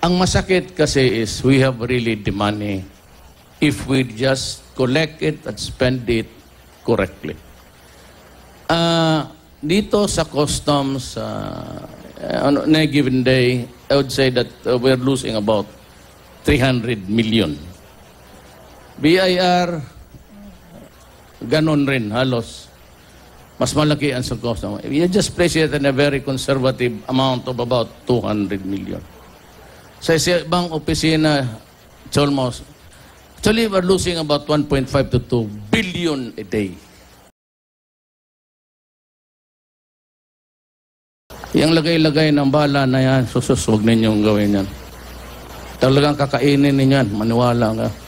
Ang masakit kasi is we have really the money if we just collect it and spend it correctly. Dito sa customs, on a given day, I would say that we're losing about 300 million. BIR, ganon rin, halos. Mas malaki ang sa customs. You just place it in a very conservative amount of about 200 million. Sa ibang opisina, it's almost, actually, we're losing about 1.5 to 2 billion a day. Yung lagay-lagay ng bala na yan, huwag ninyong gawin yan. Talagang kakainin ninyo yan, maniwala ka.